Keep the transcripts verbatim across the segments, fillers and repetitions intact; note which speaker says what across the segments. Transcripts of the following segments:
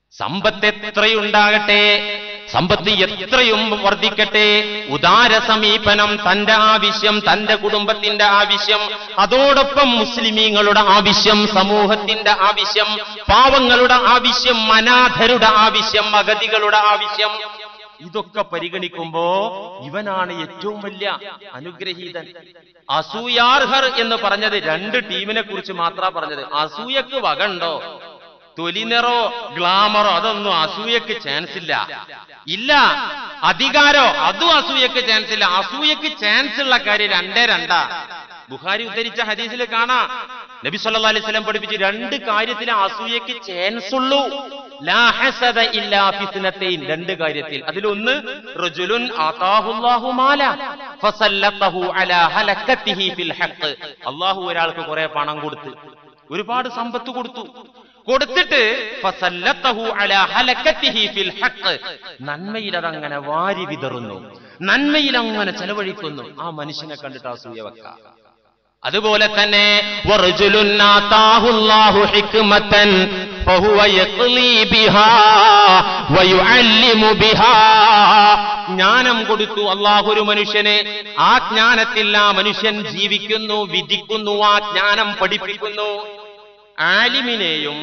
Speaker 1: സമ്പത്ത് എത്രയുണ്ടാകട്ടെ, സമ്പത്ത് എത്രയും വർദ്ധിക്കട്ടെ, ഉദാര സമീപനം, തന്റെ ആവശ്യം, തന്റെ കുടുംബത്തിന്റെ ആവശ്യം, അതോടൊപ്പം മുസ്ലിമീങ്ങളുടെ ആവശ്യം, സമൂഹത്തിന്റെ ആവശ്യം, പാവങ്ങളുടെ ആവശ്യം, അനാഥരുടെ ആവശ്യം, അഗതികളുടെ ആവശ്യം, ഇതൊക്കെ പരിഗണിക്കുമ്പോ ഇവനാണ് ഏറ്റവും വലിയ അനുഗ്രഹീതൻ. അസൂയാർഹർ എന്ന് പറഞ്ഞത് രണ്ട് ടീമിനെ കുറിച്ച് മാത്രമാണ് പറഞ്ഞത്. അസൂയക്ക് വകണ്ടോ? തൊലിനിറോ ഗ്ലാമറോ അതൊന്നും അസൂയക്ക് ചാൻസ് ഇല്ല. ഇല്ല അധികാരോ അതും അസൂയക്ക് ചാൻസ് ഇല്ല. അസൂയക്ക് ചാൻസ് ഉള്ള കാര്യം രണ്ടേ രണ്ടാ. ബുഖാരി ഉദ്ധരിച്ച ഹദീസിൽ കാണാ നബി സല്ലല്ലാഹു അലൈഹി വസല്ലം പഠിപ്പിച്ച് രണ്ട് കാര്യത്തിൽ അസൂയക്ക് ചാൻസ് ഉള്ളൂ. ലാ ഹസദ ഇല്ലാ ഫിത്നതൈൻ, രണ്ട് കാര്യത്തിൽ. അതിലൊന്ന് റജുലുൻ ആതാഹുല്ലാഹു മാല ഫസല്ലതഹു അലാ ഹലകതിഹി ഫിൽ ഹഖ്, അല്ലാഹു ഒരാൾക്ക് കുറെ പണം കൊടുത്തു, ഒരുപാട് സമ്പത്ത് കൊടുത്തു, കൊടുത്തിട്ട് ഫസല്ലതഹു അലാ ഹലകതിഹി ഫിൽ ഹഖ്, നന്മയിൽ അതങ്ങനെ വാരി വിതറുന്നു, നന്മയിൽ അങ്ങനെ ചെലവഴിക്കുന്നു. ആ മനുഷ്യനെ കണ്ടിട്ട് അസൂയ വെക്കാം. അതുപോലെ തന്നെ വറജുലുൻ ആതാഹുല്ലാഹു ഹിക്മതൻ ഫഹുവ യഖ്ലി ബിഹാ വയുഅല്ലിമു ബിഹാ, ജ്ഞാനം കൊടുത്തു അല്ലാഹു ഒരു മനുഷ്യനെ, ആ ജ്ഞാനത്തിൽ ആ മനുഷ്യൻ ജീവിക്കുന്നു, വിധിക്കുന്നു, ആ ജ്ഞാനം പഠിപ്പിക്കുന്നു. ആലിമിനെയും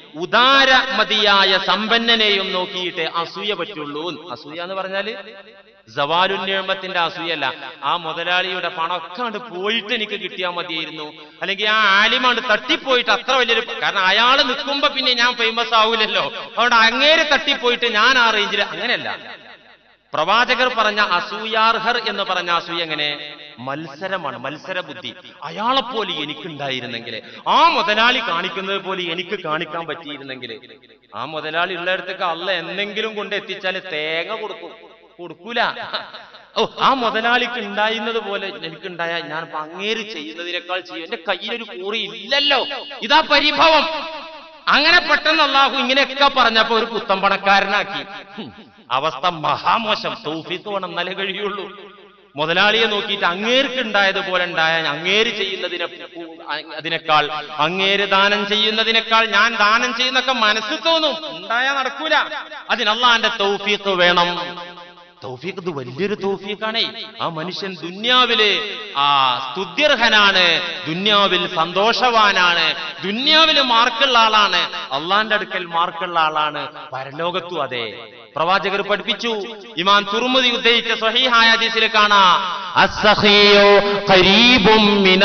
Speaker 1: ഉദാരമതിയായ സമ്പന്നനെയും നോക്കിയിട്ട് അസൂയ പറ്റുള്ളൂ. അസൂയ എന്ന് പറഞ്ഞാല് സവാലുന്യമത്തിന്റെ അസൂയല്ല. ആ മുതലാളിയുടെ പണമൊക്കെ കണ്ട് പോയിട്ട് എനിക്ക് കിട്ടിയാൽ മതിയായിരുന്നു, അല്ലെങ്കിൽ ആ ആലിമാണ്ട് തട്ടിപ്പോയിട്ട് അത്ര വലിയൊരു, കാരണം അയാൾ നിൽക്കുമ്പോ പിന്നെ ഞാൻ ഫേമസ് ആവൂലല്ലോ, അതുകൊണ്ട് അങ്ങേരെ തട്ടിപ്പോയിട്ട് ഞാൻ ആ റേഞ്ചിൽ, അങ്ങനെയല്ല. പ്രവാചകർ പറഞ്ഞ അസൂയാർഹർ എന്ന് പറഞ്ഞ അസൂയ എങ്ങനെ? മത്സരമാണ്, മത്സര ബുദ്ധി. അയാളെപ്പോലെ എനിക്കുണ്ടായിരുന്നെങ്കിൽ, ആ മുതലാളി കാണിക്കുന്നത് പോലെ എനിക്ക് കാണിക്കാൻ പറ്റിയിരുന്നെങ്കിൽ, ആ മുതലാളി ഉള്ളിടത്തൊക്കെ അള്ള എന്തെങ്കിലും കൊണ്ട് എത്തിച്ചാൽ തേങ്ങ കൊടുക്കും, കൊടുക്കൂല. ഓ ആ മുതലാളിക്ക് ഉണ്ടായിരുന്നത് പോലെ എനിക്കുണ്ടായ ഞാൻ അങ്ങേര് ചെയ്യുന്നതിനേക്കാൾ ചെയ്യും, എന്റെ കയ്യിലൊരു കൂറി ഇല്ലല്ലോ, ഇതാ പരിഭവം. അങ്ങനെ പെട്ടെന്ന് അല്ലാഹു ഇങ്ങനെയൊക്കെ പറഞ്ഞപ്പോ ഒരു പുത്തമ്പണക്കാരനാക്കി. അവസ്ഥ മഹാമോശം. തൗഫീഖ് വേണം, എന്നാലേ കഴിയുള്ളൂ. മുതലാളിയെ നോക്കിയിട്ട് അങ്ങേർക്ക് ഉണ്ടായതുപോലെ ഉണ്ടായ, അങ്ങേര് ചെയ്യുന്നതിനെ അതിനേക്കാൾ, അങ്ങേര് ദാനം ചെയ്യുന്നതിനേക്കാൾ ഞാൻ ദാനം ചെയ്യുന്നൊക്കെ മനസ്സിൽ തോന്നും, ഉണ്ടായാ നടക്കൂല. അതിന് അല്ലാഹുവിന്റെ തൗഫീഖ് വേണം. തൗഫീഖ് ഇത് വലിയൊരു തൗഫീഖാണേ. ആ മനുഷ്യൻ ദുന്യാവില് ആ സ്തുത്യർഹനാണ്, ദുന്യാവിൽ സന്തോഷവാനാണ്, ദുന്യാവില് മാർക്കുള്ള ആളാണ്, അള്ളാന്റെ അടുക്കൽ മാർക്കുള്ള ആളാണ്, പരലോകത്തും അതെ. പ്രവാചകർ പഠിപ്പിച്ചു. ഇമാം തുർമുദി ഉദ്ധരിച്ച സ്വഹീഹായ ഹദീസിൽ കാണാം, അസ്സഖിയു ഖരീബും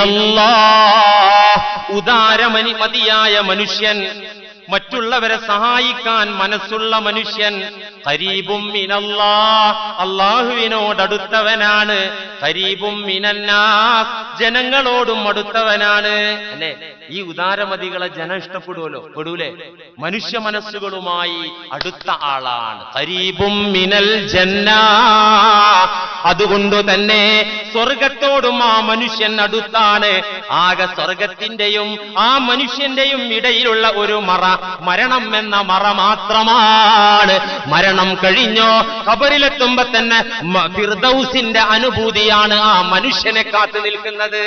Speaker 1: മിനല്ലാഹ്, ഉദാരമതിയായ മനുഷ്യൻ, മറ്റുള്ളവരെ സഹായിക്കാൻ മനസ്സുള്ള മനുഷ്യൻ, ഖരീബും മിനല്ലാഹ്, അല്ലാഹുവിനോടടുത്തവനാണ്, ഖരീബും മിനന്നാസ്, ജനങ്ങളോടും അടുത്തവനാണ്. അല്ലെ, ഈ ഉദാരമതികളെ ജനം ഇഷ്ടപ്പെടുവല്ലോ, പെടൂലേ? മനുഷ്യ മനസ്സുകളുമായി അടുത്ത ആളാണ്. ഖരീബും മിനൽ ജന്ന, അതുകൊണ്ട് തന്നെ സ്വർഗത്തോടും ആ മനുഷ്യൻ അടുത്താണ്. ആകെ സ്വർഗത്തിന്റെയും ആ മനുഷ്യന്റെയും ഇടയിലുള്ള ഒരു മറ, മരണം എന്ന മറ മാത്രമാണ്. മരണം കഴിഞ്ഞോ ഖബറിലെത്തുമ്പോ തന്നെ ഫിർദൗസിന്റെ അനുഭൂതിയാണ് ആ മനുഷ്യനെ കാത്തു നിൽക്കുന്നത്.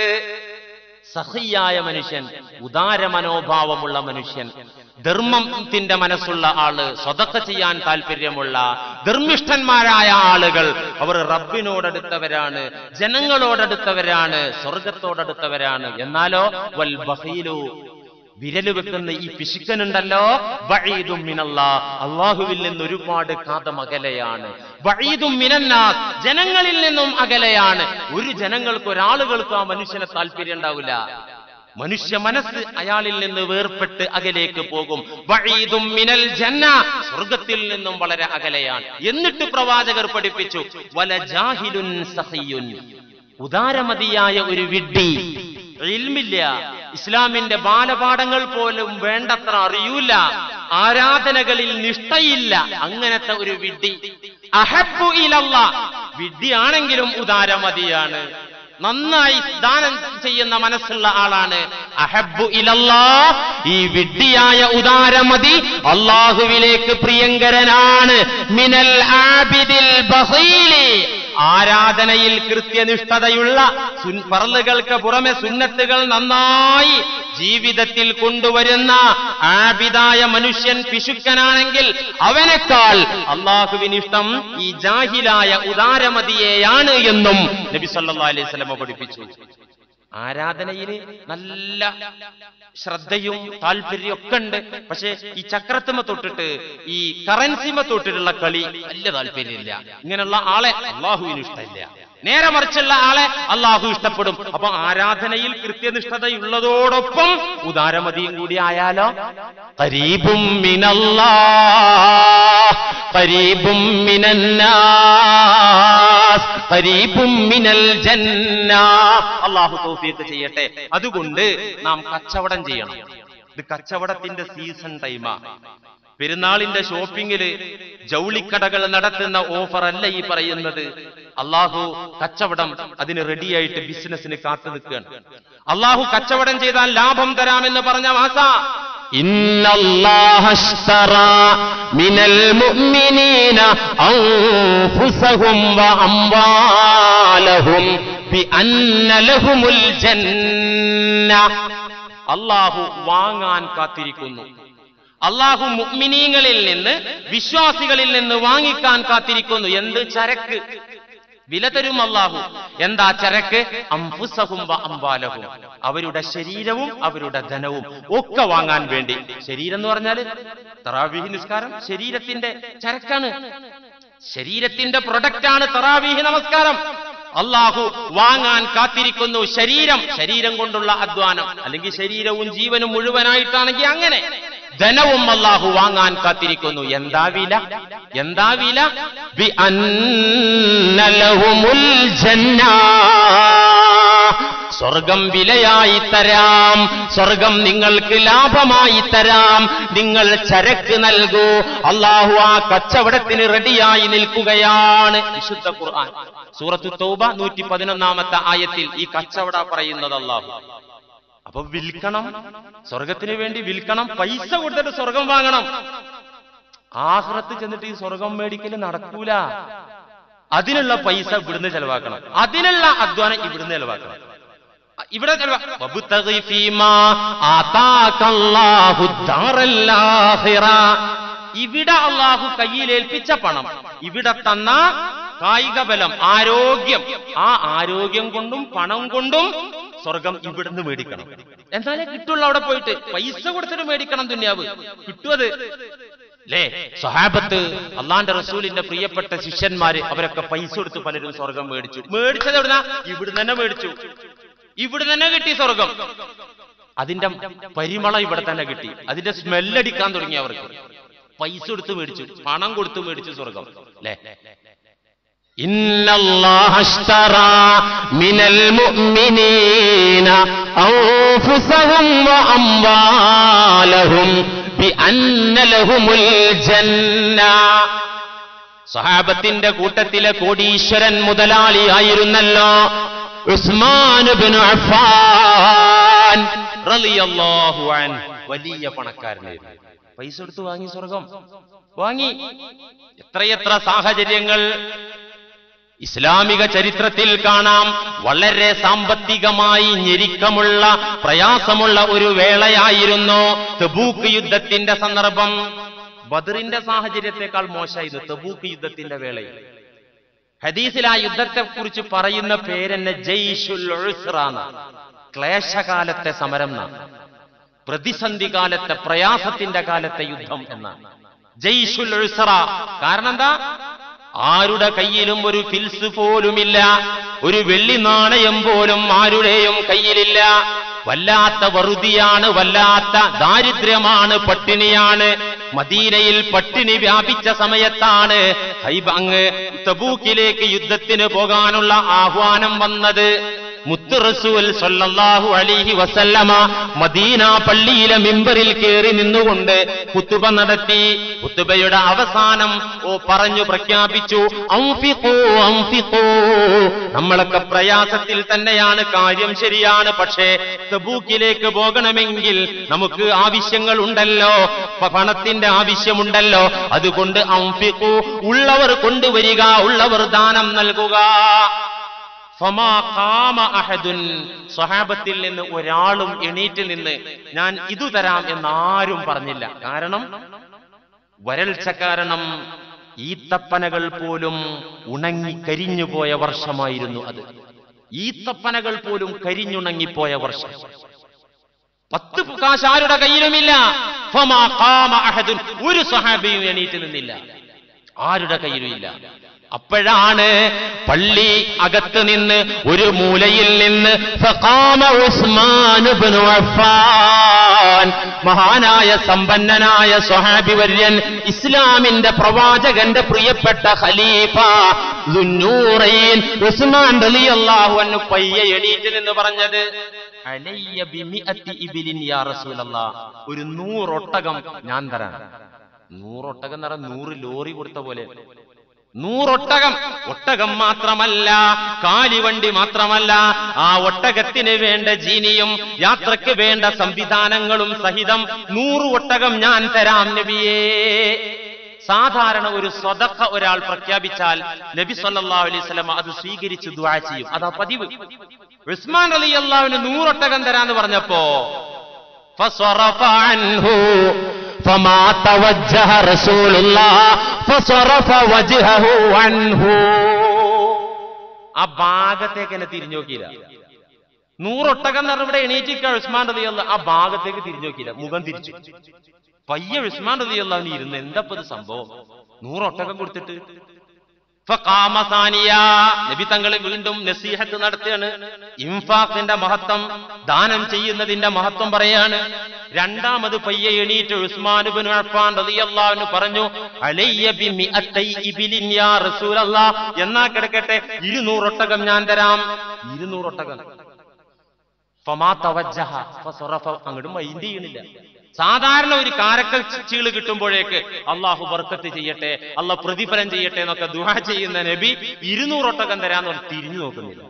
Speaker 1: സഹിയായ മനുഷ്യൻ, ഉദാര മനോഭാവമുള്ള മനുഷ്യൻ, ധർമ്മത്തിന്റെ മനസ്സുള്ള ആള്, സ്വതക്ക ചെയ്യാൻ താല്പര്യമുള്ള ധർമ്മിഷ്ഠന്മാരായ ആളുകൾ, അവർ റബ്ബിനോടടുത്തവരാണ്, ജനങ്ങളോടടുത്തവരാണ്, സ്വർഗത്തോടടുത്തവരാണ്. എന്നാലോ വൽ ബഖീലു, വിരല് വെക്കുന്ന ഈ പിശുക്കനുണ്ടല്ലോ, ബഈദും മിനല്ലാഹ്, അല്ലാഹുവിൽ നിന്ന് ഒരുപാട് കാതം അകലെയാണ്. ബഈദും മിനന്നാസ്, ജനങ്ങളിൽ നിന്നും അകലെയാണ്. ഒരു ജനങ്ങൾക്ക്, ഒരാളുകൾക്ക് ആ മനുഷ്യനെ താല്പര്യം ഉണ്ടാവില്ല. മനുഷ്യ മനസ്സ് അയാളിൽ നിന്ന് വേർപെട്ട് അകലേക്ക് പോകും. ബഈദും മിനൽ ജന്ന, സ്വർഗത്തിൽ നിന്നും വളരെ അകലെയാണ്. എന്നിട്ട് പ്രവാചകർ പഠിപ്പിച്ചു, വല ജാഹിലുൻ സഖിയുൻ, ഉദാരമതിയായ ഒരു വിഡ്ഢി, ഇൽമില്ല, ഇസ്ലാമിന്റെ ബാലപാഠങ്ങൾ പോലും വേണ്ടത്ര അറിയൂല, ആരാധനകളിൽ നിഷ്ഠയില്ല, അങ്ങനത്തെ ഒരു വിഡ്ഢി. അഹബ്ബു ഇലല്ലാഹ്, വിഡ്ഢിയാണെങ്കിലും ഉദാരമതിയാണ്, നന്നായി ദാനം ചെയ്യുന്ന മനസ്സുള്ള ആളാണ്. അഹബ്ബു ഇലല്ലാഹ്, ഈ വിഡ്ഢിയായ ഉദാരമതി അല്ലാഹുവിലേക്ക് പ്രിയങ്കരനാണ്. മിനൽ ആബിദിൽ ബഖീലി, ആരാധനയിൽ കൃത്യനിഷ്ഠതയുള്ള ഫർളുകൾക്ക് പുറമെ സുന്നത്തുകൾ നന്നായി ജീവിതത്തിൽ കൊണ്ടുവരുന്ന ആബിദായ മനുഷ്യൻ പിശുക്കനാണെങ്കിൽ അവനേക്കാൾ അള്ളാഹുവിനിഷ്ടം ഈ ജാഹിലായ ഉദാരമതിയെയാണ് എന്നും നബി സല്ലല്ലാഹു അലൈഹി വസല്ലം പഠിപ്പിച്ചു. ആരാധനയിൽ നല്ല ശ്രദ്ധയും താല്പര്യവും ഒക്കെ ഉണ്ട്. പക്ഷെ ഈ ചക്രത്തുമ തൊട്ടിട്ട് ഈ കറൻസിമ തൊട്ടിട്ടുള്ള കളി വലിയ താല്പര്യമില്ല. ഇങ്ങനെയുള്ള ആളെ അള്ളാഹുവിന് ഇഷ്ടമില്ല. നേരെ മറിച്ചുള്ള ആളെ അള്ളാഹു ഇഷ്ടപ്പെടും. അപ്പൊ ആരാധനയിൽ കൃത്യനിഷ്ഠതയുള്ളതോടൊപ്പം ഉദാരമതിയും കൂടി ആയാലോ ഖരീബും മിനല്ലാഹ് ഖരീബും മിനന്നാസ് ഖരീബും മിനൽ ജന്ന. അള്ളാഹു തൗഫീഖ് ചെയ്യട്ടെ. അതുകൊണ്ട് നാം കച്ചവടം ചെയ്യണം. ഇത് കച്ചവടത്തിന്റെ സീസൺ ടൈമാ. പെരുന്നാളിന്റെ ഷോപ്പിംഗില് ജൗളിക്കടകൾ നടത്തുന്ന ഓഫർ അല്ല ഈ പറയുന്നത്. അള്ളാഹു കച്ചവടം അതിന് റെഡിയായിട്ട് ബിസിനസിന് കാത്തു നിൽക്കുകയാണ്. അള്ളാഹു കച്ചവടം ചെയ്താൽ ലാഭം തരാമെന്ന് പറഞ്ഞ മാസ ഇന്നല്ലാഹ അശ്തറാ മിനൽ മുഅ്മിനീന അൻഫുസഹും വ അംവാലഹും ബിഅന്ന ലഹുമുൽ ജന്ന. അള്ളാഹു വാങ്ങാൻ കാത്തിരിക്കുന്നു. അള്ളാഹു മുഅ്മിനീങ്ങളിൽ നിന്ന് വിശ്വാസികളിൽ നിന്ന് വാങ്ങിക്കാൻ കാത്തിരിക്കുന്നു. എന്ത്? ചരക്ക്. വില തരും അള്ളാഹു. എന്താ ചരക്ക്? അംഫുസഹും വ അംവാലഹും. അവരുടെ ശരീരവും അവരുടെ ധനവും ഒക്കെ വാങ്ങാൻ വേണ്ടി. ശരീരം എന്ന് പറഞ്ഞാല് തറാവീഹ് നിസ്കാരം ശരീരത്തിന്റെ ചരക്കാണ്, ശരീരത്തിന്റെ പ്രൊഡക്റ്റാണ് തറാവീഹ് നമസ്കാരം. അള്ളാഹു വാങ്ങാൻ കാത്തിരിക്കുന്നു. ശരീരം, ശരീരം കൊണ്ടുള്ള അധ്വാനം, അല്ലെങ്കിൽ ശരീരവും ജീവനും മുഴുവനായിട്ടാണെങ്കിൽ അങ്ങനെ. ധനവും അള്ളാഹു വാങ്ങാൻ കാത്തിരിക്കുന്നു. എന്താ വില? എന്താ വില? ബിഅന്ന ലഹുമുൽ ജന്ന. സ്വർഗം വിലയായി തരാം, സ്വർഗം നിങ്ങൾക്ക് ലാഭമായി തരാം, നിങ്ങൾ ചരക്ക് നൽകൂ. അള്ളാഹു ആ കച്ചവടത്തിന് റെഡിയായി നിൽക്കുകയാണ്. വിശുദ്ധ ഖുർആൻ സൂറത്തു തൗബ നൂറ്റി പതിനൊന്നാമത്തെ ആയത്തിൽ ഈ കച്ചവട പറയുന്നത് അള്ളാഹു. അപ്പൊ വിൽക്കണം, സ്വർഗത്തിന് വേണ്ടി വിൽക്കണം, പൈസ കൊടുത്തിട്ട് സ്വർഗം വാങ്ങണം. ആഖിറത്ത് ചെന്നിട്ട് ഈ സ്വർഗം മേടിക്കല് നടക്കൂല. അതിനുള്ള പൈസ ഇവിടുന്ന് ചെലവാക്കണം, അതിനുള്ള അധ്വാനം ഇവിടുന്ന് ചെലവാക്കണം. ഇവിടെ ഇവിടെ അള്ളാഹു കയ്യിലേൽപ്പിച്ച പണം, ഇവിടെ തന്ന കായിക ബലം, ആരോഗ്യം, ആ ആരോഗ്യം കൊണ്ടും പണം കൊണ്ടും സ്വർഗം ഇവിടുന്ന് മേടിക്കണം. എന്നാലേ കിട്ടുള്ളൂ. അവിടെ പോയിട്ട് പൈസ കൊടുത്തിട്ട് മേടിക്കണം. ദുന്യാവ് കിട്ടുന്നത് അല്ലേ? സ്വഹാബത്ത്, അള്ളാന്റെ റസൂലിന്റെ പ്രിയപ്പെട്ട ശിഷ്യന്മാര്, അവരൊക്കെ പൈസ കൊടുത്ത് പലരും സ്വർഗം മേടിച്ചു. മേടിച്ചത് എവിടുന്ന? ഇവിടുന്ന് തന്നെ മേടിച്ചു. ഇവിടെ തന്നെ കിട്ടി സ്വർഗം. അതിന്റെ പരിമളം ഇവിടെ തന്നെ കിട്ടി. അതിന്റെ സ്മെല്ലടിക്കാൻ തുടങ്ങി അവർക്ക്. പൈസ കൊടുത്ത് മേടിച്ചു, പണം കൊടുത്ത് മേടിച്ചു സ്വർഗം. അല്ലേ? ഇന്നല്ലാഹ അശ്തറാ മിനൽ മുഅ്മിനീന അൻഫുസഹും വ അംവാലഹും ബിഅന്ന ലഹുമുൽ ജന്ന. സഹാബത്തിന്റെ കൂട്ടത്തിലെ കോടീശ്വരൻ മുതലാളിയായിരുന്നല്ലോ ഉസ്മാൻ ഇബ്നു അഫ്ഫാൻ റളിയല്ലാഹു അൻഹു. വലിയ പണക്കാരനായിരുന്നു. പൈസ എടുത്ത് വാങ്ങി സ്വർഗം വാങ്ങി. എത്രയെത്ര സാഹചര്യങ്ങൾ ഇസ്ലാമിക ചരിത്രത്തിൽ കാണാം. വളരെ സാമ്പത്തികമായി ഞെരുക്കമുള്ള, പ്രയാസമുള്ള ഒരു വേളയായിരുന്നു തബൂക്ക് യുദ്ധത്തിന്റെ സന്ദർഭം. ബദറിന്റെ സാഹചര്യത്തെക്കാൾ മോശമായിരുന്നു തബൂക്ക് യുദ്ധത്തിന്റെ വേളയിൽ. ഹദീസിൽ ആ യുദ്ധത്തെ കുറിച്ച് പറയുന്ന പേരെന്നെ ജയ്ഷുൽ ഉസ്റ എന്ന, ക്ലേശകാലത്തെ സമരം എന്നാണ്, പ്രതിസന്ധി കാലത്തെ, പ്രയാസത്തിന്റെ കാലത്തെ യുദ്ധം എന്നാണ് ജയ്ഷുൽ ഉസ്റ. കാരണം എന്താ? ആരുടെ കയ്യിലും ഒരു ഫിൽസ് പോലുമില്ല, ഒരു വെള്ളി നാണയം പോലും ആരുടെയും കയ്യിലില്ല. വല്ലാത്ത വറുതിയാണ്, വല്ലാത്ത ദാരിദ്ര്യമാണ്, പട്ടിണിയാണ്. മദീനയിൽ പട്ടിണി വ്യാപിച്ച സമയത്താണ് ഹൈബ അങ്ങ് തബൂക്കിലേക്ക് യുദ്ധത്തിന് പോകാനുള്ള ആഹ്വാനം വന്നത്. മുത്ത് റസൂൽ സ്വല്ലല്ലാഹു അലൈഹി വസല്ലമ മദീന പള്ളിയിലെ മിമ്പറിൽ കയറി നിന്നുകൊണ്ട് ഖുതുബ നടത്തി. ഖുതുബയുടെ അവസാനം ഓ പറഞ്ഞു പ്രഖ്യാപിച്ചു, അൻഫിഖൂ അൻഫിഖൂ. നമ്മളൊക്കെ പ്രയാസത്തിൽ തന്നെയാണ്, കാര്യം ശരിയാണ്. പക്ഷേ തബൂക്കിലേക്ക് പോകണമെങ്കിൽ നമുക്ക് ആവശ്യങ്ങൾ ഉണ്ടല്ലോ, പണത്തിന്റെ ആവശ്യമുണ്ടല്ലോ. അതുകൊണ്ട് അൻഫിഖൂ, ഉള്ളവർ കൊണ്ടുവരിക, ഉള്ളവർ ദാനം നൽകുക. ഫമാ ഖാമ അഹദുൻ, സ്വഹാബത്തിൽ നിന്ന് ഒരാളും എണീറ്റ് നിന്ന് ഞാൻ ഇതു തരാം എന്നാരും പറഞ്ഞില്ല. കാരണം വരൾച്ച കാരണം ഈത്തപ്പനകൾ പോലും ഉണങ്ങി കരിഞ്ഞുപോയ വർഷമായിരുന്നു അത്. ഈത്തപ്പനകൾ പോലും കരിഞ്ഞുണങ്ങിപ്പോയ വർഷം. പത്ത് കാശ് ആരുടെ കയ്യിലുമില്ല. ഫമാ ഖാമ അഹദുൻ, ഒരു സ്വഹാബിയും എണീറ്റ് നിന്നില്ല, ആരുടെ കയ്യിലുമില്ല. അപ്പോഴാണ് പള്ളി അകത്ത് നിന്ന് ഒരു മൂലയിൽ നിന്ന് ഫഖാമ ഉസ്മാൻ ഇബ്നു അഫ്ഫാൻ, മഹാനായ സമ്പന്നനായ സ്വഹാബി വര്യൻ, ഇസ്ലാമിന്റെ പ്രവാചകന്റെ പ്രിയപ്പെട്ട ഖലീഫ ദുന്നൂറൈൻ ഉസ്മാൻ റളിയല്ലാഹു അൻഹു പയ്യെ എണീറ്റ് നിന്ന് പറഞ്ഞത്, അലയ്യ ബിമിഅത്തി ഇബ്ലിൻ യാ റസൂലല്ലാഹ്, ഒരു നൂറൊട്ടകം ഞാൻ തരാം. നൂറൊട്ടകം എന്ന് പറഞ്ഞാൽ നൂറ് ലോറി കൊടുത്ത പോലെ. നൂറൊട്ടകം. ഒട്ടകം മാത്രമല്ല, കാലിവണ്ടി മാത്രമല്ല, ആ ഒട്ടകത്തിന് വേണ്ട ജീനിയും യാത്രയ്ക്ക് വേണ്ട സംവിധാനങ്ങളും സഹിതം നൂറ് ഒട്ടകം ഞാൻ തരാം നബിയേ. സാധാരണ ഒരു സ്വദഖ ഒരാൾ പ്രഖ്യാപിച്ചാൽ നബി സല്ലല്ലാഹു അലൈഹി വസല്ലം അത് സ്വീകരിച്ച് ദുആ ചെയ്യും. അതാ പതിവ്. ഉസ്മാൻ റളിയല്ലാഹുവിന് നൂറൊട്ടകം തരാന്ന് പറഞ്ഞപ്പോ ഫസറഫ അൻഹു ഫമാ തവജ്ജഹ റസൂലുള്ളാഹ് ഫസറഫ വജ്ഹഹു അൻഹു. ആ ഭാഗത്തേക്ക് എന്നെ തിരിഞ്ഞു നോക്കിയില്ല. നൂറൊട്ടകം എന്ന് പറഞ്ഞ ഇവിടെ എണീറ്റിക്ക ഉസ്മാൻ റളിയല്ലാഹു, ആ ഭാഗത്തേക്ക് തിരിഞ്ഞു നോക്കിയില്ല, മുഖം തിരിച്ചു. പയ്യെ ഉസ്മാൻ റളിയല്ലാഹു ഇരുന്ന് എന്താപ്പത് സംഭവം, നൂറൊട്ടകം കൊടുത്തിട്ട്. ഫഖാമ സാനിയ, നബി തങ്ങൾ വീണ്ടും നസീഹത്ത് നടത്തുകയാണ്. ഇൻഫാഖിന്റെ മഹത്വം, ദാനം ചെയ്യുന്നതിന്റെ മഹത്വം പറയാണ്. രണ്ടാമത് പയ്യെ എണീറ്റ് ഉസ്മാൻ ഇബ്നു അഫ്ഫാൻ റളിയല്ലാഹു അൻഹു പറഞ്ഞു, അലയ്യ ബിമിഅത്തൈ ഇബ്ലിൻ യാ റസൂലല്ലാഹ്, എന്നാ കിടക്കട്ടെ ഇരുന്നൂറ് ഒട്ടകം ഞാൻ തരാം. ഇരുന്നൂറ് ഒട്ടകം. ഫമാ തവജ്ജഹ ഫസറഫ, അങ്ങോട്ട് മൈൻഡ് ചെയ്യണില്ല. സാധാരണ ഒരു കാരക്കൽ ചീള് കിട്ടുമ്പോഴേക്ക് അള്ളാഹു ബർക്കത്ത് ചെയ്യട്ടെ, അള്ളാഹ് പ്രതിഫലം ചെയ്യട്ടെ എന്നൊക്കെ ദുആ ചെയ്യുന്ന നബി ഇരുന്നൂറൊട്ടകം തരാന്ന് പറഞ്ഞ് തിരിഞ്ഞു നോക്കുന്നില്ല.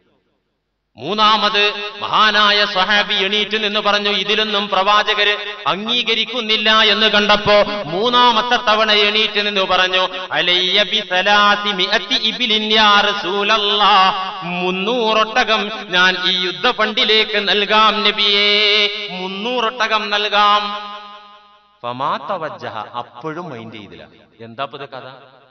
Speaker 1: മൂന്നാമത് മഹാനായ സ്വഹാബി എണീറ്റ് നിന്ന് പറഞ്ഞു, ഇതിലൊന്നും പ്രവാചകര് അംഗീകരിക്കുന്നില്ല എന്ന് കണ്ടപ്പോ മൂന്നാമത്തെ തവണ എണീറ്റ് നിന്ന് പറഞ്ഞു, അലയ്യ ബിസലാസി മിഅത്തി ഇബ്ലിൻ യാ റസൂലല്ലാഹ്, മുന്നൂറൊട്ടകം ഞാൻ ഈ യുദ്ധഫണ്ടിലേക്ക് നൽകാം നബിയേ, മുന്നൂറൊട്ടകം നൽകാം. ഫമാ തവജ്ജഹ, അപ്പോഴും മൈൻഡ് ചെയ്തില്ല. എന്താ ഇത് കഥ?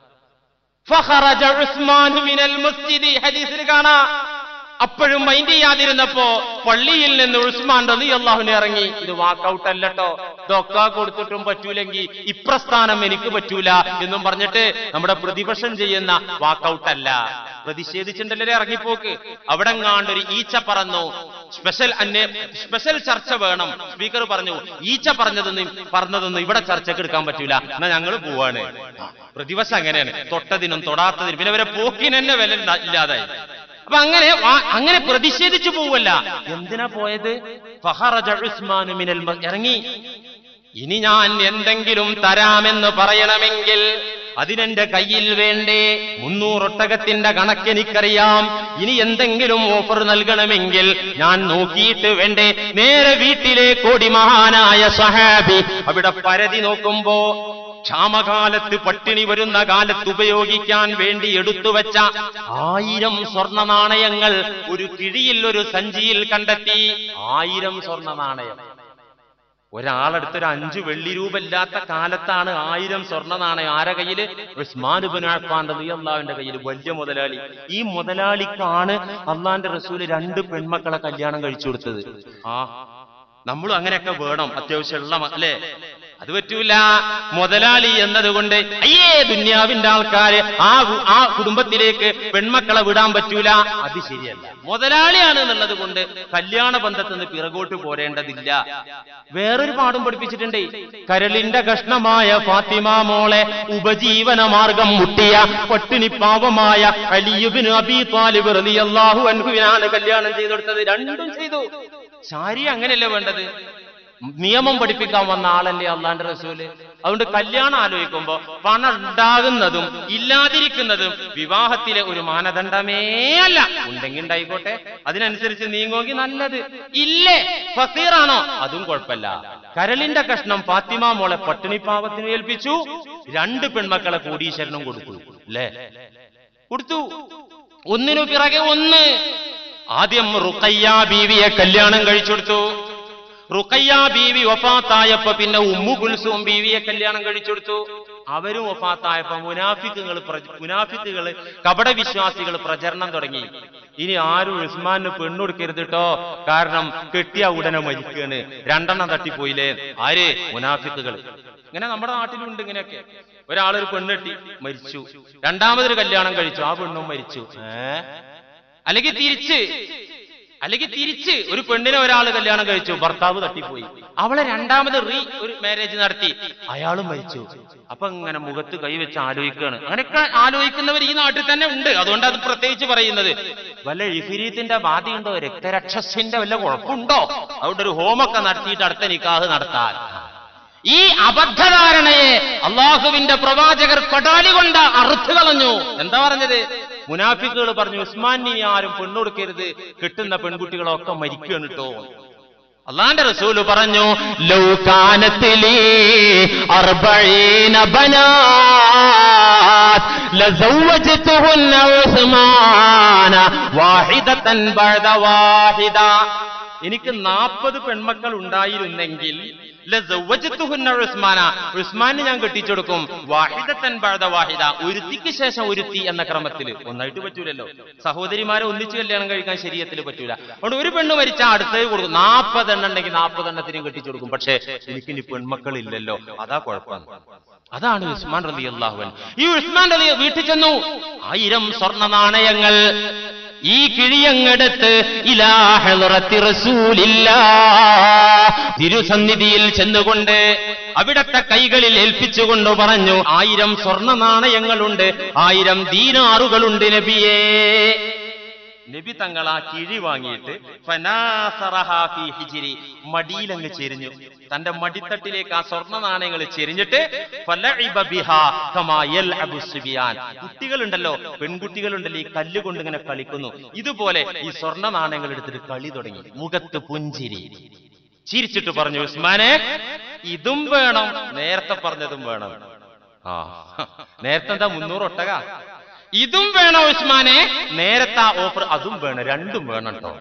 Speaker 1: ഫഖറജ ഉസ്മാൻ മിനൽ മസ്ജിദി, ഹദീസിൽ കാണാം. അപ്പോഴും മൈൻഡ് ചെയ്യാതിരുന്നപ്പോ പള്ളിയിൽ നിന്ന് ഉസ്മാൻ റളിയല്ലാഹു ഇറങ്ങി. ഇത് വാക്കൗട്ട് അല്ലട്ടോ, ഇതൊക്കെ കൊടുത്തിട്ടും പറ്റൂലെങ്കിൽ ഇപ്രസ്ഥാനം എനിക്ക് പറ്റൂല എന്നും പറഞ്ഞിട്ട് നമ്മുടെ പ്രതിപക്ഷം ചെയ്യുന്ന വാക്കൗട്ട് അല്ല, പ്രതിഷേധിച്ചിട്ടുണ്ടല്ലേ ഇറങ്ങിപ്പോക്ക്. അവിടെ എങ്ങാണ്ടൊരു ഈച്ച പറന്നു, സ്പെഷ്യൽ അന്വേ സ്പെഷ്യൽ ചർച്ച വേണം. സ്പീക്കർ പറഞ്ഞു, ഈച്ച പറഞ്ഞതൊന്നും പറഞ്ഞതൊന്നും ഇവിടെ ചർച്ചക്ക് എടുക്കാൻ പറ്റൂല, എന്നാ ഞങ്ങൾ പോവാണ്. പ്രതിപക്ഷം അങ്ങനെയാണ്, തൊട്ടതിനും തൊടാത്തതിനും പിന്നെ അവരെ പോക്കിന് തന്നെ വില ഇല്ലാതായി. അപ്പൊ അങ്ങനെ അങ്ങനെ പ്രതിഷേധിച്ചു പോവല്ല. എന്തിനാ പോയത്? ഫഖറജ ഉസ്മാൻ മിനൽ മസ്ജിദ്, ഇറങ്ങി. ഇനി ഞാൻ എന്തെങ്കിലും തരാമെന്ന് പറയണമെങ്കിൽ അതിനെന്റെ കയ്യിൽ വേണ്ടേ? മുന്നൂറൊട്ടകത്തിന്റെ കണക്കെനിക്കറിയാം. ഇനി എന്തെങ്കിലും ഓഫർ നൽകണമെങ്കിൽ ഞാൻ നോക്കിയിട്ട് വേണ്ടേ? നേരെ വീട്ടിലേക്ക് ഓടി മഹാനായ സ്വഹാബി. അവിടെ പരതി നോക്കുമ്പോ ക്ഷാമകാലത്ത്, പട്ടിണി വരുന്ന കാലത്ത് ഉപയോഗിക്കാൻ വേണ്ടി എടുത്തുവെച്ച ആയിരം സ്വർണ്ണ നാണയങ്ങൾ ഒരു കിഴിയിൽ, ഒരു സഞ്ചിയിൽ കണ്ടെത്തി. ആയിരം സ്വർണ്ണ നാണയം. ഒരാളെടുത്തൊരു അഞ്ചു വെള്ളി രൂപ ഇല്ലാത്ത കാലത്താണ് ആയിരം സ്വർണ്ണ നാണയം. ആരെ കയ്യില്? ഉസ്മാൻ ഇബ്നു അഫ്ഫാൻ റളിയല്ലാഹുവിന്റെ കയ്യിൽ. വലിയ മുതലാളി. ഈ മുതലാളിക്കാണ് അള്ളാന്റെ റസൂല് രണ്ട് പെൺമക്കളെ കല്യാണം കഴിച്ചു കൊടുത്തത്. ആ, നമ്മളും അങ്ങനെയൊക്കെ വേണം, അത്യാവശ്യമുള്ള അല്ലേ? അത് പറ്റൂല. മുതലാളി എന്നതുകൊണ്ട് അയ്യേ ദുന്യാവിന്റെ ആൾക്കാര് ആ ആ കുടുംബത്തിലേക്ക് പെൺമക്കളെ വിടാൻ പറ്റൂല, അത് ശരിയല്ല. മുതലാളിയാണ് എന്നുള്ളത് കൊണ്ട് കല്യാണ ബന്ധത്തിൽ നിന്ന് പിറകോട്ട് പോരേണ്ടതില്ല. വേറൊരു പാഠം പഠിപ്പിച്ചിട്ടുണ്ട്. കരളിന്റെ കഷ്ണമായ ഫാത്തിമ മോളെ ഉപജീവന മാർഗം മുട്ടിയ പട്ടിണിപ്പാവമായ അലിയുബ്നു അബീ ത്വാലിബ് റളിയല്ലാഹു അൻഹുവിനാണ് കല്യാണം ചെയ്തു കൊടുത്തത്. രണ്ടും ചെയ്തു. ശാരി അങ്ങനെയല്ലേ വേണ്ടത്? നിയമം പഠിപ്പിക്കാൻ വന്ന ആളല്ലേ അള്ളാന്റെ റസൂല്. അതുകൊണ്ട് കല്യാണം ആലോചിക്കുമ്പോ പണം ഉണ്ടാകുന്നതും ഇല്ലാതിരിക്കുന്നതും വിവാഹത്തിലെ ഒരു മാനദണ്ഡമേ അല്ല. ഉണ്ടെങ്കിൽ ഉണ്ടായിക്കോട്ടെ, അതിനനുസരിച്ച് നീങ്ങുമെങ്കിൽ നല്ലത്. ഇല്ലേ ഫക്കീറാണോ അതും കുഴപ്പമില്ല. കരളിന്റെ കഷ്ണം ഫാത്തിമ മോളെ പട്ടിണിപ്പാവത്തിന് ഏൽപ്പിച്ചു. രണ്ട് പെൺമക്കളെ കോടീശ്വരനും കൊടുത്തു. അല്ലേ? കൊടുത്തു. ഒന്നിനു പിറകെ ഒന്ന്. ആദ്യം റുഖയ്യ ബീവിയെ കല്യാണം കഴിച്ചു കൊടുത്തു. റുഖയ്യ ബീവി വഫാത്തായപ്പോ പിന്നെ ഉമ്മു കുൽസൂം ബീവിയെ കല്യാണം കഴിച്ചു കൊടുത്തു. അവരും വഫാത്തായപ്പോ മുനാഫിക്കുകൾ മുനാഫിക്കുകൾ കപടവിശ്വാസികൾ പ്രചരണം തുടങ്ങി. ഇനി ആരും ഉസ്മാന് പെണ്ണുകൊടുക്കരുത് കേട്ടോ, കാരണം കെട്ടിയ ഉടനെ മരിക്കാണ്. രണ്ടെണ്ണം തട്ടിപ്പോയില്ലേ ആര്? മുനാഫിക്കുകൾ. ഇങ്ങനെ നമ്മുടെ നാട്ടിലുണ്ട് ഇങ്ങനെയൊക്കെ. ഒരാളൊരു പെണ്ണെട്ടി മരിച്ചു, രണ്ടാമതൊരു കല്യാണം കഴിച്ചു, ആ പെണ്ണും മരിച്ചു. ഏ അല്ലെങ്കിൽ തിരിച്ച് അല്ലെങ്കിൽ തിരിച്ച് ഒരു പെണ്ണിനെ ഒരാൾ കല്യാണം കഴിച്ചു, ഭർത്താവ് തട്ടിപ്പോയി, അവളെ രണ്ടാമത് റീ ഒരു മാരേജ് നടത്തി, അയാളും മരിച്ചു. അപ്പൊ ഇങ്ങനെ മുഖത്ത് കൈവച്ച് ആലോചിക്കുകയാണ്. അങ്ങനെയൊക്കെ ആലോചിക്കുന്നവർ ഈ നാട്ടിൽ തന്നെ ഉണ്ട്. അതുകൊണ്ട് അത് പ്രത്യേകിച്ച് പറയുന്നത്. വല്ല ഇഫിരീത്തിന്റെ ബാധയുണ്ടോ, രക്തരക്ഷസിന്റെ വല്ല കുഴപ്പമുണ്ടോ? അതുകൊണ്ട് ഒരു ഹോമൊക്കെ നടത്തിയിട്ട് അടുത്ത നിക്കാഹ് നടത്താൻ. ഈ അബദ്ധധാരണയെ അള്ളാഹുവിന്റെ പ്രവാചകർ കടാലി കൊണ്ട് അറുത്തു കളഞ്ഞു. എന്താ പറഞ്ഞത്? മുനാഫിക്കുകൾ പറഞ്ഞു ഉസ്മാനി ആരും പെണ്ണുകൊടുക്കരുത്, കിട്ടുന്ന പെൺകുട്ടികളൊക്കെ മരിക്കുകയാണ് കേട്ടോ. അള്ളാന്റെ റസൂല് പറഞ്ഞു ലൗ കാനത് ലീ അർബഈന ബനാത് ലസവ്വജ്തുഹുന്ന ഉസ്മാന വാഹിദതൻ ബഅദ വാഹിദ. എനിക്ക് നാൽപ്പത് പെൺമക്കൾ ഉണ്ടായിരുന്നെങ്കിൽ ഉസ്മാന ഉസ്മാന് ഞാൻ കെട്ടിച്ചു കൊടുക്കും. വാഹിദത്തൻ ബഅദ വാഹിദ, ഒരുത്തിക്ക് ശേഷം ഒരുത്തി എന്ന ക്രമത്തിൽ. ഒന്നായിട്ട് പറ്റൂലല്ലോ, സഹോദരിമാരെ ഒന്നിച്ച് കല്യാണം കഴിക്കാൻ ശരീഅത്തിൽ പറ്റൂല. അതുകൊണ്ട് ഒരു പെണ്ണ് മരിച്ചാൽ അടുത്തത് കൊടുക്കും. നാൽപ്പതെണ്ണം ഉണ്ടെങ്കിൽ നാൽപ്പതെണ്ണത്തിനും കെട്ടിച്ചു കൊടുക്കും. പക്ഷേ എനിക്കിനി പെൺമക്കൾ ഇല്ലല്ലോ, അതാ കുഴപ്പം. അതാണ് ഉസ്മാൻ റളിയല്ലാഹു അൻഹു. ഈ ഉസ്മാൻ റളി വീട്ടിൽ ചെന്നു, ആയിരം സ്വർണ്ണ നാണയങ്ങൾ ഈ കിഴിയങ്ങെടുത്ത് ഇലാ ഹളറത്തി റസൂലില്ലാഹ്, തിരുസന്നിധിയിൽ ചെന്നുകൊണ്ട് അവിടത്തെ കൈകളിൽ ഏൽപ്പിച്ചുകൊണ്ട് പറഞ്ഞു, ആയിരം സ്വർണ്ണ നാണയങ്ങളുണ്ട്, ആയിരം ദീനാറുകളുണ്ട് നബിയേ. നബി തങ്ങൾ ആ കിഴി വാങ്ങിയിട്ട് മടിയിലങ്ങ് ചെരിഞ്ഞു. തന്റെ മടിത്തട്ടിലേക്ക് ആ സ്വർണ്ണ നാണയങ്ങൾ ചെരിഞ്ഞിട്ട് കുട്ടികളുണ്ടല്ലോ, പെൺകുട്ടികളുണ്ടല്ലോ, ഈ കല്ല് കൊണ്ട് ഇങ്ങനെ കളിക്കുന്നു, ഇതുപോലെ ഈ സ്വർണ്ണ നാണയങ്ങൾ എടുത്തിട്ട് കളി തുടങ്ങി. മുഖത്ത് പുഞ്ചിരി ചിരിച്ചിട്ട് പറഞ്ഞു, ഉസ്മാനെ ഇതും വേണം, നേരത്തെ പറഞ്ഞതും വേണം. ആ നേരത്തെ എന്താ മുന്നൂറ് ഒട്ടക, ഇതും വേണം ഉസ്മാനെ, നേരത്തെ ഓഫർ അതും വേണം, രണ്ടും വേണം കേട്ടോ.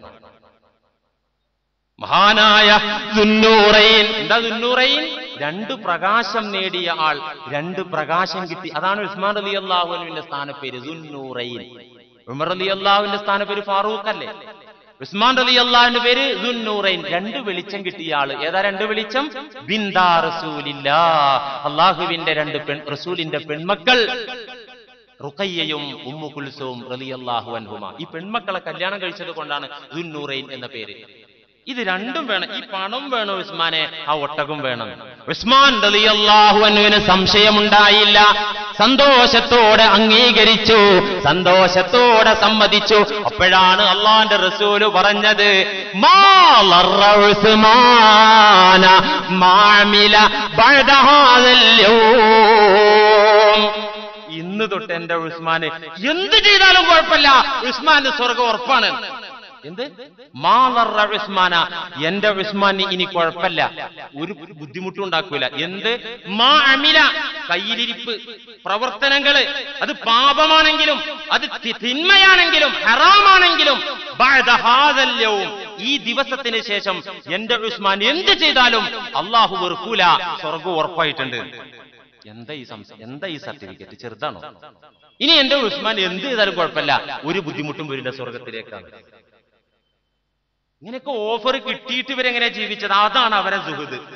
Speaker 1: മഹാനായ ദുന്നൂറൈൻ. എന്താ ദുന്നൂറൈൻ? രണ്ട് പ്രകാശം നേടിയ ആൾ, രണ്ട് പ്രകാശം കിട്ടി. അതാണ് ഉസ്മാൻ റളിയല്ലാഹു അൻഹുവിന്റെ സ്ഥാനപ്പേര് ദുന്നൂറൈൻ. ഉമർ റളിയല്ലാഹുവിന്റെ സ്ഥാനപ്പേര് ഫാറൂഖ് അല്ലേ? ഉസ്മാൻ റളിയല്ലാഹുവിന്റെ പേര് ദുന്നൂറൈൻ. രണ്ട് വെളിച്ചം കിട്ടിയ ആള്. ഏതാ രണ്ട് വെളിച്ചം? ബിന്ദാ റസൂലില്ലാഹ്, അള്ളാഹുവിന്റെ രണ്ട് പെൺ റസൂലിന്റെ പെൺമക്കൾ റുഖയ്യയും ഉമ്മു കുൽസൂം റളിയല്ലാഹു അൻഹുമ. ഈ പെൺമക്കളെ കല്യാണം കഴിച്ചത് കൊണ്ടാണ് ദുന്നൂറൈൻ എന്ന പേര്. ഇത് രണ്ടും വേണം. ഈ പണം വേണം ഉസ്മാനെ, ആ ഒട്ടകം വേണം. ഉസ്മാൻ റളിയല്ലാഹു അൻഹുവിന് സംശയമുണ്ടായില്ല. സന്തോഷത്തോടെ അംഗീകരിച്ചു, സന്തോഷത്തോടെ സമ്മതിച്ചു. അപ്പോഴാണ് അള്ളാന്റെ റസൂല് പറഞ്ഞത്, മാ ലറ ഉസ്മാന മാമില ബഅദ ഹാദൽ യൗം. ഇന്ന് തൊട്ട് എന്റെ ഉസ്മാന് എന്ത് ചെയ്താലും കുഴപ്പമില്ല, ഉസ്മാന് സ്വർഗം ഉറപ്പാണ്. എന്ത്? മാ ലറ ഉസ്മാന, എന്റെ ഉസ്മാന് ഇനി കുഴപ്പമില്ല, ഒരു ബുദ്ധിമുട്ടും ഉണ്ടാക്കൂല. എന്ത്? മാ അമില, കയ്യിലിരിപ്പ് പ്രവർത്തനങ്ങള്, അത് പാപമാണെങ്കിലും അത് തിന്മയാണെങ്കിലും ഹറാമാണെങ്കിലും ബഅദ ഹാദൽ യൗം, ഈ ദിവസത്തിന് ശേഷം എന്റെ ഉസ്മാൻ എന്ത് ചെയ്താലും അള്ളാഹു വെറുക്കൂല, സ്വർഗം ഉറപ്പായിട്ടുണ്ട്. എന്താ ഈ സംശയം? എന്താ ഈ സർട്ടിഫിക്കറ്റ്? ചെറുതാണോ? ഇനി എന്റെ ഉസ്മാൻ എന്ത് ചെയ്താലും കുഴപ്പമില്ല, ഒരു ബുദ്ധിമുട്ടും വരില്ല, സ്വർഗത്തിലേക്കാണ്. ഇങ്ങനെയൊക്കെ ഓഫർ കിട്ടിയിട്ട് ഇവരെങ്ങനെ ജീവിച്ചത്? അതാണ് അവരെ സുഹൃത്.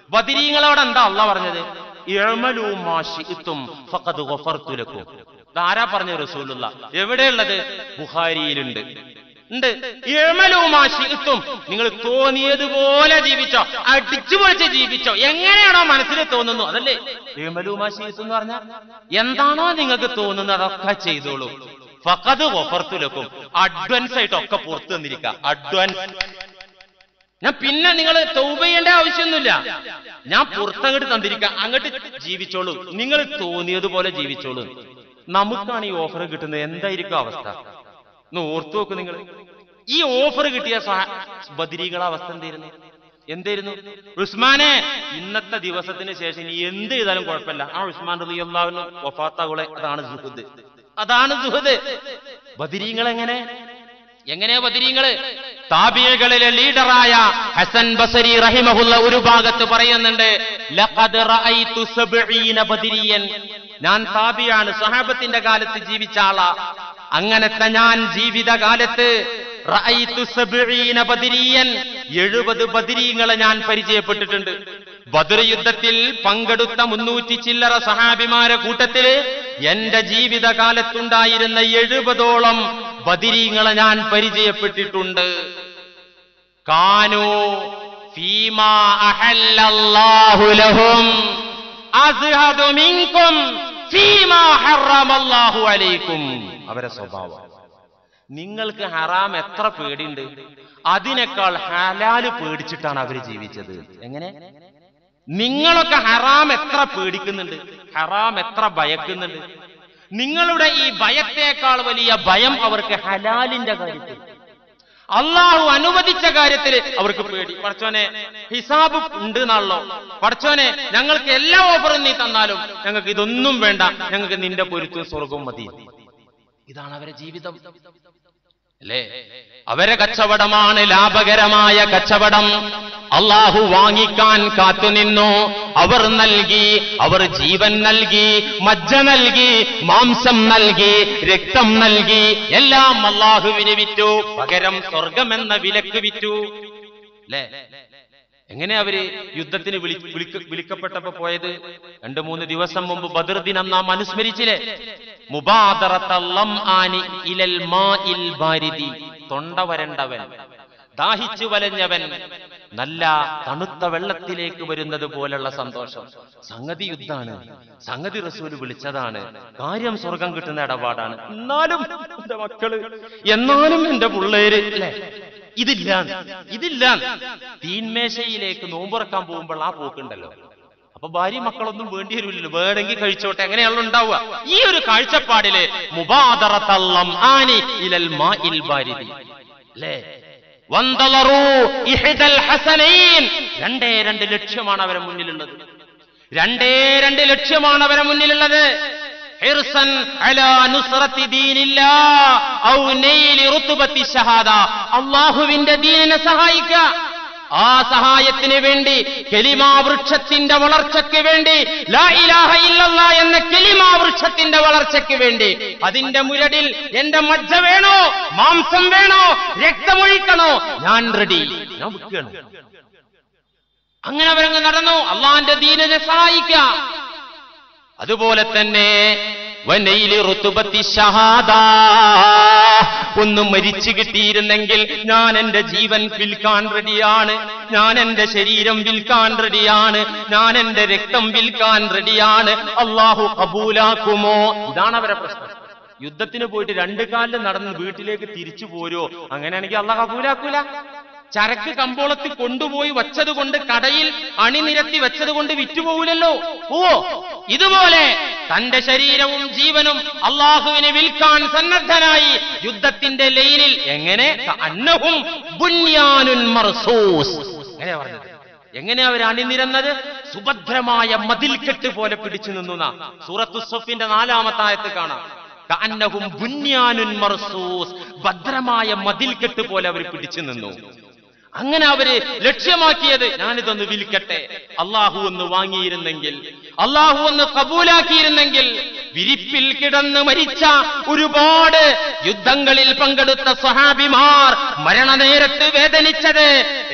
Speaker 1: ബദരീങ്ങളോട് എന്താ അള്ളാഹ് പറഞ്ഞത്? ഇഅ്മലൂ മാ ശിഅ്തും ഫഖദ് ഗഫർതു ലക്കും. ഇതാരാ പറഞ്ഞ? റസൂലുള്ളാഹ്. എവിടെയുള്ളത്? ബുഖാരിയിലുണ്ട് ഉണ്ട്. ഇഅ്മലൂ മാ ശിഅ്തും, നിങ്ങൾ തോന്നിയതുപോലെ ജീവിച്ചോ, അടിച്ചു പൊളിച്ച് ജീവിച്ചോ, എങ്ങനെയാണോ മനസ്സിൽ തോന്നുന്നു അതല്ലേ ഇഅ്മലൂ മാ ശിഅ്തും എന്ന് പറഞ്ഞാൽ. എന്താണോ നിങ്ങൾക്ക് തോന്നുന്നത് അതൊക്കെ ചെയ്തോളൂ. ഫഖദ് ഗഫർതു ലക്കും, അഡ്വാൻസ് ആയിട്ട് ഒക്കെ പുറത്തു തന്നിരിക്കുക. അഡ്വാൻസ് ഞാൻ പിന്നെ നിങ്ങൾ തൗബ ചെയ്യേണ്ട ആവശ്യമൊന്നുമില്ല. ഞാൻ പുറത്തങ്ങോട്ട് തന്നിരിക്കാം, അങ്ങോട്ട് ജീവിച്ചോളൂ, നിങ്ങൾ തോന്നിയതുപോലെ ജീവിച്ചോളൂ. നമുക്കാണ് ഈ ഓഫർ കിട്ടുന്നത്. എന്തായിരിക്കും അവസ്ഥ ഒന്ന് ഓർത്തു നോക്ക് നിങ്ങൾ. ഈ ഓഫർ കിട്ടിയ ബദരീകളെ അവസ്ഥ എന്തായിരുന്നു? എന്തായിരുന്നു? ഉസ്മാനെ ഇന്നത്തെ ദിവസത്തിന് ശേഷം ഇനി എന്ത് ചെയ്താലും കുഴപ്പമില്ല, ആ ഉസ്മാൻ റളിയല്ലാഹു അൻഹു വഫാത്താകുളെ, അതാണ് സുഹദ്, അതാണ് സുഹദ്. ബദരീങ്ങൾ എങ്ങനെ എങ്ങനെയാ ബദരീങ്ങള്? താബിഈകളിലെ ലീഡറായ ഹസൻ ബസരി റഹിമഹുല്ല ഒരു ഭാഗത്ത് പറയുന്നുണ്ട്, ലഖദ് റഅയ്തു സബ്ഈന ബദരിയൻ. ഞാൻ താബിയാണ്, സഹാബത്തിന്റെ കാലത്ത് ജീവിച്ച ആളാ. അങ്ങനത്തെ ഞാൻ ജീവിതകാലത്ത് റഅയ്തു സബ്ഈന ബദരിയൻ, എഴുപത് ബദരീങ്ങളെ ഞാൻ പരിചയപ്പെട്ടിട്ടുണ്ട്. ബദർ യുദ്ധത്തിൽ പങ്കെടുത്ത മുന്നൂറ്റി ചില്ലറ സഹാബിമാരെ കൂട്ടത്തില് എന്റെ ജീവിതകാലത്തുണ്ടായിരുന്ന എഴുപതോളം ബദരീങ്ങളെ ഞാൻ പരിചയപ്പെട്ടിട്ടുണ്ട്. കാനൂ ഫീമാ അഹല്ലല്ലാഹു ലഹും അസ്ഹദു മിൻകും ഫീമാ ഹറമല്ലാഹു അലൈക്കും. അവരെ സ്വഭാവം, നിങ്ങൾക്ക് ഹറാം എത്ര പേടിയുണ്ട്, അതിനേക്കാൾ ഹലാല് പേടിച്ചിട്ടാണ് അവർ ജീവിച്ചത്. എങ്ങനെ? നിങ്ങളൊക്കെ ഹറാം എത്ര പേടിക്കുന്നുണ്ട്, ഹറാം എത്ര ഭയക്കുന്നുണ്ട്. നിങ്ങളുടെ ഈ ഭയത്തേക്കാൾ വലിയ ഭയം അവർക്ക് ഹലാലിന്റെ കാര്യത്തിൽ, അള്ളാഹു അനുവദിച്ച കാര്യത്തിൽ അവർക്ക് പേടി. പടച്ചോനെ ഹിസാബ് ഉണ്ട് എന്നാണല്ലോ, പടച്ചോനെ ഞങ്ങൾക്ക് എല്ലാ ഓഫറും നീ തന്നാലും ഞങ്ങൾക്ക് ഇതൊന്നും വേണ്ട, ഞങ്ങൾക്ക് നിന്റെ പൊരുത്തവും സ്വർഗവും മതി. ഇതാണ് അവരെ ജീവിതം അല്ലേ? അവരെ കച്ചവടമാണ് ലാഭകരമായ കച്ചവടം. അള്ളാഹു വാങ്ങിക്കാൻ കാത്തുനിന്നു. അവർ നൽകി, അവർ ജീവൻ നൽകി, മജ്ജ നൽകി, മാംസം നൽകി, രക്തം നൽകി, എല്ലാം അള്ളാഹുവിന് വിറ്റു. പകരം സ്വർഗമെന്ന വിലക്ക് വിറ്റു അല്ലേ? എങ്ങനെ അവര് യുദ്ധത്തിന് വിളി വിളിക്കപ്പെട്ടപ്പോ പോയത്? രണ്ടു മൂന്ന് ദിവസം മുമ്പ് ബദർ ദിനം നാം അനുസ്മരിച്ചില്ലേ? മുബാദറത്തല്ലം ആനി ഇലൽ മാഇൽ ബാരിദി, തൊണ്ട വരണ്ടവൻ, ദാഹിച്ചു വലഞ്ഞവൻ നല്ല തണുത്ത വെള്ളത്തിലേക്ക് വരുന്നത് പോലുള്ള സന്തോഷം. സംഗതി യുദ്ധാണ്, സംഗതി റസൂല് വിളിച്ചതാണ്, കാര്യം സ്വർഗം കിട്ടുന്ന ഇടപാടാണ്. എന്നാലും എന്റെ മക്കള്, എന്നാലും എന്റെ പിള്ളേര് അല്ലെ, ഇതില്ല ഇതില്ല തീന്മേശയിലേക്ക് നോമ്പുറക്കാൻ പോകുമ്പോൾ ആ പോക്കുണ്ടല്ലോ. അപ്പൊ ഭാര്യ മക്കളൊന്നും വേണ്ടി വരില്ലല്ലോ, വേണമെങ്കിൽ കഴിച്ചോട്ടെ, എങ്ങനെയാണല്ലോ ഉണ്ടാവുക. ഈ ഒരു കാഴ്ചപ്പാടില് മുബാദറത്തല്ലം ആനി ഇലൽ മാഇൽ ബാരിദി അല്ലേ? വന്തളറൂ ഇഹ്ദൽ ഹസനൈൻ, രണ്ടേ രണ്ട് ലക്ഷ്യമാണ് അവരെ മുന്നിലുള്ളത്. രണ്ടേ രണ്ട് ലക്ഷ്യമാണ് അവരെ മുന്നിലുള്ളത്. ഹിർസൻ അലാ നുസ്റത്തി ദീനില്ലാഹ് ഔ നൈലി റുത്ബത്തി ഷഹാദ, അല്ലാഹുവിന്റെ ദീനിനെ സഹായിക്കുക. ആ സഹായത്തിന് വേണ്ടി, കലിമാ വൃക്ഷത്തിന്റെ വളർച്ചയ്ക്ക് വേണ്ടി, ലാ ഇലാഹ ഇല്ലല്ലാഹ് എന്ന കലിമാ വൃക്ഷത്തിന്റെ വളർച്ചയ്ക്ക് വേണ്ടി, അതിന്റെ മുരടിൽ എന്റെ മജ്ജ വേണോ, മാംസം വേണോ, രക്തമൊഴിക്കണോ, ഞാൻ റെഡി, ഞാൻ വിൽക്കണം. അങ്ങനെ അവരങ്ങ് നടന്നു, അള്ളാന്റെ ദീനിനെ സഹായിക്കുക. അതുപോലെ തന്നെ വനൈലി റുത്ബത്തി ഷഹാദ, ഒന്ന് മരിച്ചു കിട്ടിയിരുന്നെങ്കിൽ ഞാൻ എന്റെ ജീവൻ വിൽക്കാൻ റെഡിയാണ്, ഞാൻ എന്റെ ശരീരം വിൽക്കാൻ റെഡിയാണ്, ഞാൻ എന്റെ രക്തം വിൽക്കാൻ റെഡിയാണ്. അള്ളാഹു കബൂലാക്കുമോ? ഇതാണ് അവരെ പ്രശ്നം. യുദ്ധത്തിന് പോയിട്ട് രണ്ടു കാലിൽ നടന്ന് വീട്ടിലേക്ക് തിരിച്ചു പോരോ? അങ്ങനെയാണെങ്കിൽ അള്ളാഹ് കബൂലാക്കൂല. ചരക്ക് കമ്പോളത്തിൽ കൊണ്ടുപോയി വച്ചത് കൊണ്ട്, കടയിൽ അണിനിരത്തി വെച്ചത് കൊണ്ട് വിറ്റുപോകില്ലല്ലോ. ഓ, ഇതുപോലെ തന്റെ ശരീരവും ജീവനും അള്ളാഹുവിനെ വിൽക്കാൻ സന്നദ്ധനായി യുദ്ധത്തിന്റെ ലൈനിൽ, എങ്ങനെ അന്നഹും ബുന്യാനുൻ മർസൂസ്, എങ്ങനെയാ പറഞ്ഞത്? എങ്ങനെയാ അവർ അണിനിരന്നത്? സുഭദ്രമായ മതിൽക്കെട്ട് പോലെ പിടിച്ചു നിന്നു. സൂറത്തു സഫിന്റെ നാലാമത്തെ ആയത്ത് കാണാം. കഅന്നഹും ബുന്യാനുൻ മർസൂസ്, ഭദ്രമായ മതിൽക്കെട്ട് പോലെ അവർ പിടിച്ചു നിന്നു. അങ്ങനെ അവര് ലക്ഷ്യമാക്കിയത്, ഞാനിതൊന്ന് വിൽക്കട്ടെ, അള്ളാഹു ഒന്ന് വാങ്ങിയിരുന്നെങ്കിൽ, അള്ളാഹു ഒന്ന് കബൂലാക്കിയിരുന്നെങ്കിൽ, വിരിപ്പിൽ കിടന്ന് മരിച്ച ഒരുപാട് യുദ്ധങ്ങളിൽ പങ്കെടുത്ത സ്വഹാബിമാർ മരണനേരത്ത് വേദനിച്ചത്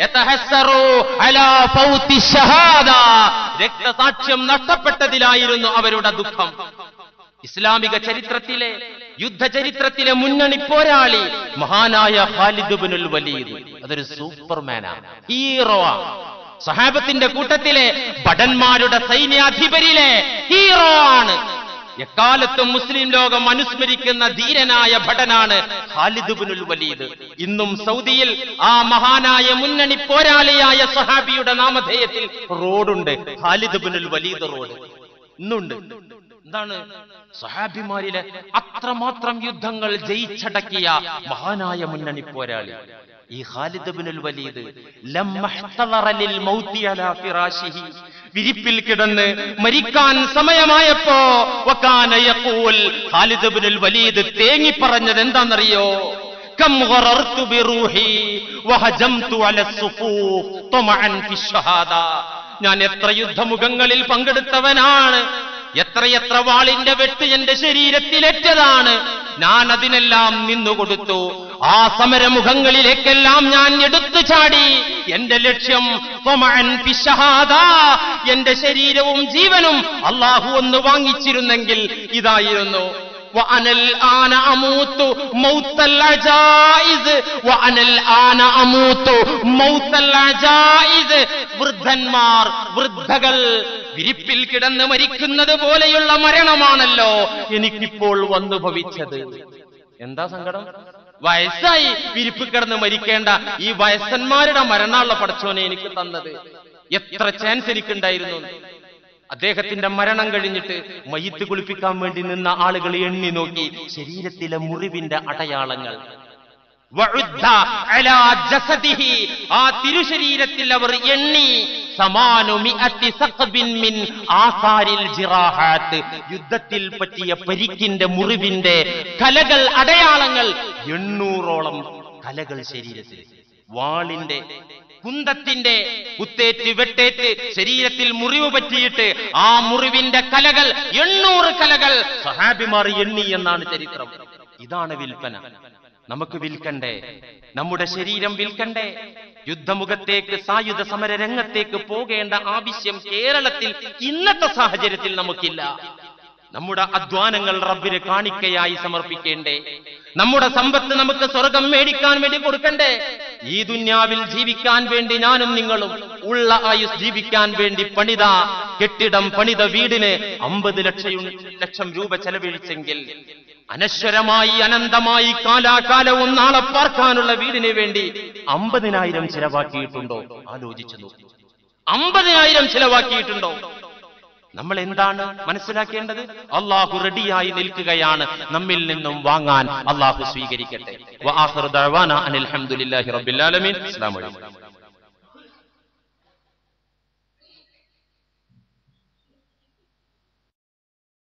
Speaker 1: രക്തസാക്ഷ്യം നഷ്ടപ്പെട്ടതിലായിരുന്നു അവരുടെ ദുഃഖം. ഇസ്ലാമിക ചരിത്രത്തിലെ യുദ്ധ ചരിത്രത്തിലെ മുന്നണി പോരാളി മഹാനായ ഖാലിദ് ഇബ്നുൽ വലീദ്, അതൊരു സൂപ്പർമാനാണ്, ഹീറോ. സഹാബത്തിന്റെ കൂട്ടത്തിലെ ഭടന്മാരുടെ സൈന്യാധിപരിലെ ഹീറോ ആണ്. എക്കാലത്തും മുസ്ലിം ലോകം അനുസ്മരിക്കുന്ന ധീരനായ ഭടനാണ് ഖാലിദ് ഇബ്നുൽ വലീദ്. ഇന്നും സൗദിയിൽ ആ മഹാനായ മുന്നണി പോരാളിയായ സഹാബിയുടെ നാമധേയത്തിൽ റോഡുണ്ട്, ഖാലിദ് ഇബ്നുൽ വലീദ് റോഡ് ഇന്നുണ്ട്. എന്താണ്? സഹാബിമാരിലെ അത്രമാത്രം യുദ്ധങ്ങൾ ജയിച്ചടക്കിയ മഹാനായ മുന്നണി പോരാളി ഈ ഖാലിദ് ഇബ്നുൽ വലീദ് ലമ്മഹ്തളറ ലിൽ മൗതി അലാ ഫിറാശിഹി, വിരിപ്പിൽ കിടന്ന് മരിക്കാൻ സമയമായപ്പോ വകാന യഖൂൽ, ഖാലിദ് ഇബ്നുൽ വലീദ് തേങ്ങി പറഞ്ഞത് എന്താണെന്നറിയോ? കം ഗറർതു ബിറൂഹി വഹജംതു അല സുഫൂഫ് തമഅൻ ഫി ഷഹാദ. ഞാൻ എത്ര യുദ്ധമുഖങ്ങളിൽ പങ്കെടുത്തവനാണ്, എത്രയെത്ര വാളിന്റെ വെട്ട് എന്റെ ശരീരത്തിലേറ്റതാണ്. ഞാൻ അതിനെല്ലാം നിന്നുകൊടുത്തു. ആ സമരമുഖങ്ങളിലേക്കെല്ലാം ഞാൻ എടുത്തു ചാടി. എന്റെ ലക്ഷ്യം എന്റെ ശരീരവും ജീവനും അള്ളാഹു ഒന്ന് വാങ്ങിച്ചിരുന്നെങ്കിൽ ഇതായിരുന്നു. വൃദ്ധന്മാർ, വൃദ്ധകൾ വിരിപ്പിൽ കിടന്ന് മരിക്കുന്നത് പോലെയുള്ള മരണമാണല്ലോ എനിക്കിപ്പോൾ വന്നു ഭവിച്ചത്. എന്താ സങ്കടം? വയസ്സായി വിരിപ്പ് കിടന്ന് മരിക്കേണ്ട ഈ വയസ്സന്മാരുടെ മരണമുള്ള പടച്ചോനെ എനിക്ക് തന്നത്. എത്ര ചാൻസ് എനിക്കുണ്ടായിരുന്നു. അദ്ദേഹത്തിന്റെ മരണം കഴിഞ്ഞിട്ട് മയ്യിത്ത് കുളിപ്പിക്കാൻ വേണ്ടി നിന്ന ആളുകൾ എണ്ണി നോക്കി ശരീരത്തിലെ മുറിവിന്റെ അടയാളങ്ങൾ. ആ തിരുശരീരത്തിൽ അവർ എണ്ണി യുദ്ധത്തിൽ പറ്റിയ പരിക്കിന്റെ മുറിവിന്റെ കലകൾ, അടയാളങ്ങൾ, എണ്ണൂറോളം കലകൾ ശരീരത്തിൽ. വാളിന്റെ കുന്തത്തിന്റെ കുത്തേറ്റ് വെട്ടേറ്റ് ശരീരത്തിൽ മുറിവ് പറ്റിയിട്ട് ആ മുറിവിന്റെ കലകൾ, എണ്ണൂറ് കലകൾ സഹാബിമാർ എണ്ണി എന്നാണ് ചരിത്രം. ഇതാണ് വിൽപ്പന. നമുക്ക് വിൽക്കണ്ടേ? നമ്മുടെ ശരീരം വിൽക്കണ്ടേ? യുദ്ധമുഖത്തേക്ക്, സായുധ സമര രംഗത്തേക്ക് പോകേണ്ട ആവശ്യം കേരളത്തിൽ ഇന്നത്തെ സാഹചര്യത്തിൽ നമുക്കില്ല. നമ്മുടെ അധ്വാനങ്ങൾ റബ്ബിന് കാണിക്കയായി സമർപ്പിക്കേണ്ടേ? നമ്മുടെ സമ്പത്ത് നമുക്ക് സ്വർഗം മേടിക്കാൻ വേണ്ടി കൊടുക്കണ്ടേ? ഈ ദുന്യാവിൽ ജീവിക്കാൻ വേണ്ടി ഞാനും നിങ്ങളും ഉള്ള ആയുസ് ജീവിക്കാൻ വേണ്ടി പണിത കെട്ടിടം, പണിത വീടിന് അമ്പത് ലക്ഷം ലക്ഷം രൂപ ചെലവഴിച്ചെങ്കിൽ അനശ്വരമായി അനന്തമായി കാലാകാലവും നാളെ പാർക്കാനുള്ള വീടിന് വേണ്ടി അമ്പതിനായിരം ചിലവാക്കിയിട്ടുണ്ടോ? ആലോചിച്ചു നോക്കൂ. അമ്പതിനായിരം ചിലവാക്കിയിട്ടുണ്ടോ? നമ്മൾ എന്താണ് മനസ്സിലാക്കേണ്ടത്? അള്ളാഹു റെഡിയായി നിൽക്കുകയാണ് നമ്മിൽ നിന്നും വാങ്ങാൻ. അള്ളാഹു സ്വീകരിക്കട്ടെ. വആഖിറു ദഅവാനാ അനിൽ ഹംദുലില്ലാഹി റബ്ബിൽ ആലമീൻ. അസ്സലാമു അലൈക്കും.